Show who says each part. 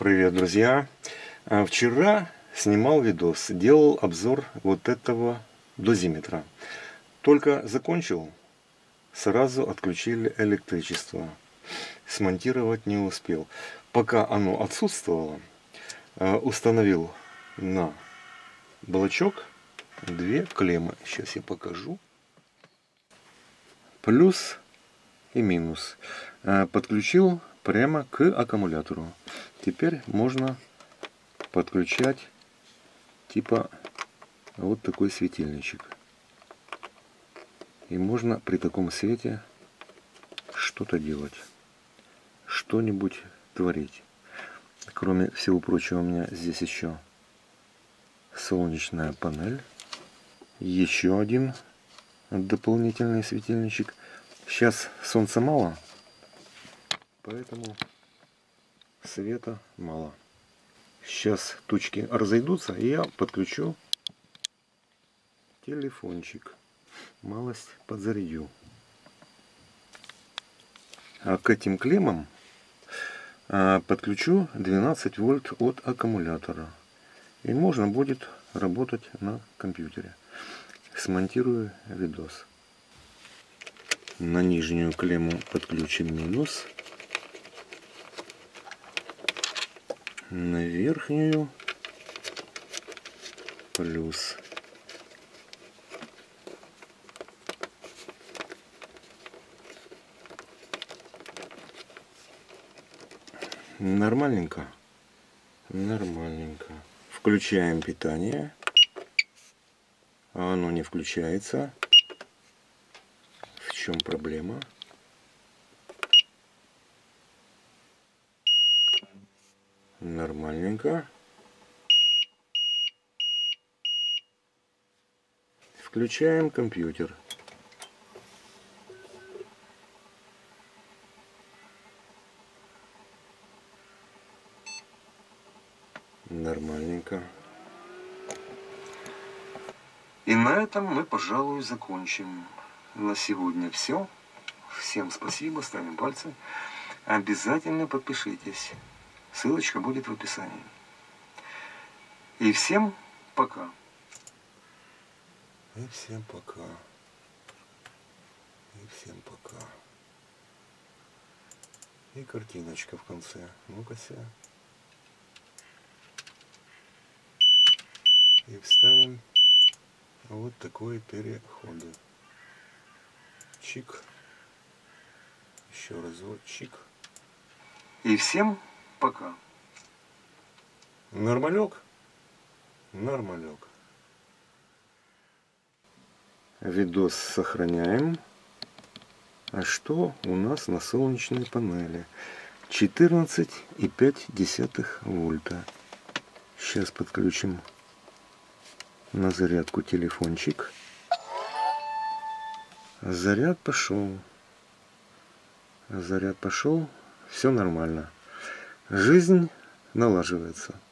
Speaker 1: Привет, друзья! Вчера снимал видос, делал обзор вот этого дозиметра. Только закончил, сразу отключили электричество. Смонтировать не успел. Пока оно отсутствовало, установил на блочок две клеммы. Сейчас я покажу. Плюс и минус. Подключил прямо к аккумулятору. Теперь можно подключать типа вот такой светильничек. И можно при таком свете что-то делать, что-нибудь творить. Кроме всего прочего, у меня здесь еще солнечная панель, еще один дополнительный светильничек. Сейчас солнца мало, поэтому света мало. Сейчас тучки разойдутся, и я подключу телефончик. Малость подзарядил. А к этим клеммам подключу 12 вольт от аккумулятора. И можно будет работать на компьютере. Смонтирую видос. На нижнюю клемму подключим минус. На верхнюю плюс. Нормальненько. Нормальненько. Включаем питание. А оно не включается. В чем проблема? Нормальненько. Включаем компьютер. Нормальненько. И на этом мы, пожалуй, закончим. На сегодня все. Всем спасибо, ставим пальцы. Обязательно подпишитесь. Ссылочка будет в описании. И всем пока. И всем пока. И всем пока. И картиночка в конце. Ну-ка ся. И вставим вот такой переход. Чик. Еще разок. Чик. И всем пока. Нормалек? Нормалек. Видос сохраняем. А что у нас на солнечной панели? 14,5 вольта. Сейчас подключим на зарядку телефончик. Заряд пошел. Заряд пошел. Все нормально. Жизнь налаживается.